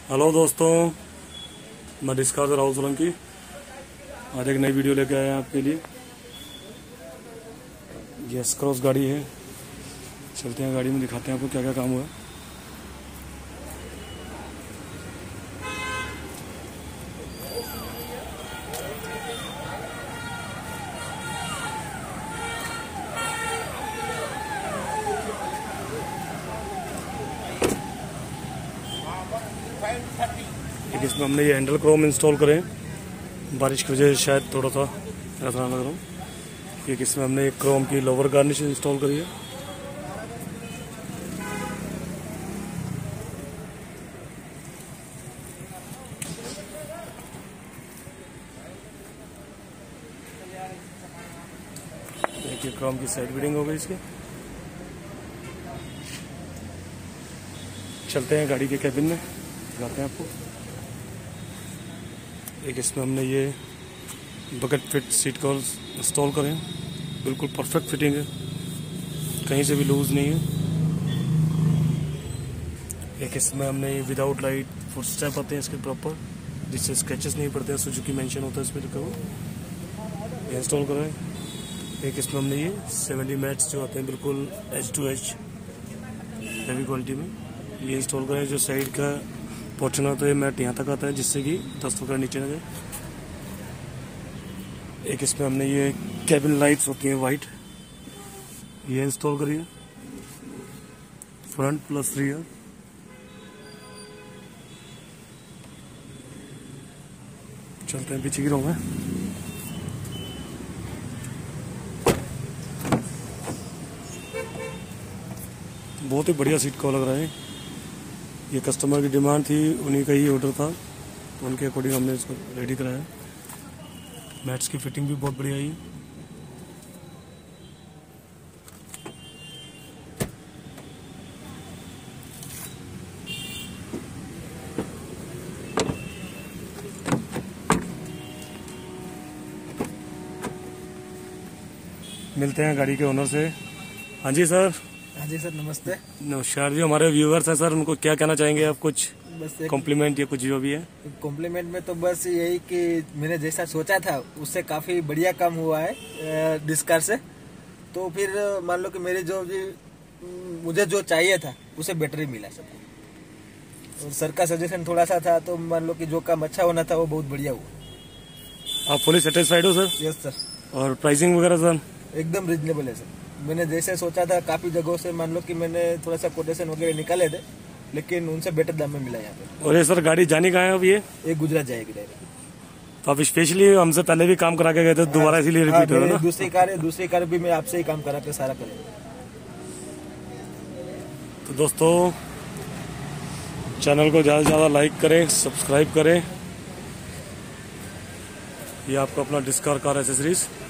Hello दोस्तों, मैं discuss Rahul Solanki. आज एक नई वीडियो लेके आए हैं आपके लिए। ये S-Cross गाड़ी है। चलते हैं गाड़ी में, दिखाते हैं आपको क्या क्या काम हुआ है। एक इसमें हमने ये हैंडल क्रोम इंस्टॉल करे हैं। बारिश की वजह से शायद थोड़ा सा ऐसा लग रहा हूँ। एक इसमें हमने एक क्रोम की लोवर गार्निश इंस्टॉल करी है। देखिए क्रोम की साइड बीडिंग हो गई इसकी। चलते हैं गाड़ी के कैबिन में, दिखाते हैं आपको। एक इसमें हमने ये bucket fit seat covers install करें, बिल्कुल परफेक्ट फिटिंग है, कहीं से भी लूज नहीं है। एक इसमें हमने ये विदाउट लाइट फुट स्टेप आते हैं इसके प्रॉपर, जिससे स्केचेस नहीं पड़ते हैं, सुजुकी मेंशन होता है इस पर लिखा हुआ, ये इंस्टॉल करें। एक इसमें हमने ये 70 मैट्स जो आते हैं बिल्कुल H2H हैवी क्वालिटी में, ये इंस्टॉल करें। जो साइड का पोर्शन आता है मैट यहाँ तक आता है, जिससे कि दस्त वगैरह नीचे ना जाए। एक इसमें हमने ये कैबिन लाइट्स होती हैं वाइट, ये इंस्टॉल करिए, फ्रंट प्लस रियर। चलते हैं पीछे की रो में। बहुत ही बढ़िया सीट कवर लग रहा है। ये कस्टमर की डिमांड थी, उन्हीं का ही ऑर्डर था, तो उनके अकॉर्डिंग हमने इसको रेडी कराया। मैट्स की फिटिंग भी बहुत बढ़िया है। मिलते हैं गाड़ी के ओनर से। हाँ जी सर। हाँ जी सर, नमस्ते। नमस्कार जी। हमारे व्यूअर्स हैं सर, उनको क्या कहना चाहेंगे आप? कुछ बस कॉम्प्लीमेंट या कुछ जो भी है? कॉम्प्लीमेंट में तो बस यही कि मैंने जैसा सोचा था उससे काफ़ी बढ़िया काम हुआ है डिस्कर से। तो फिर मान लो कि मेरी जो भी मुझे जो चाहिए था उसे बेटर ही मिला सबको, और सर का सजेशन थोड़ा सा था, तो मान लो कि जो काम अच्छा होना था वो बहुत बढ़िया हुआ। आप फुली सेटिस्फाइड हो सर? Yes sir. और प्राइसिंग वगैरह सर? एकदम रिजनेबल है सर। मैंने जैसे सोचा था, काफ़ी जगहों से मान लो कि मैंने थोड़ा सा कोटेशन वगैरह निकाले थे, लेकिन उनसे बेटर दाम में मिला यहाँ पे। और ये सर गाड़ी जानी कहाँ है अब? ये गुजरात जाएगी डायरेक्ट। तो आप स्पेशली हमसे पहले भी काम करा के गए थे, दोबारा इसीलिए रिपीट हो रहा है ना? दूसरी कार भी मैं आपसे ही काम करा के सारा करूँगा। तो दोस्तों, चैनल को ज़्यादा से ज़्यादा लाइक करें, सब्सक्राइब करें। ये आपका अपना डिस्कर कार एसेसरीज।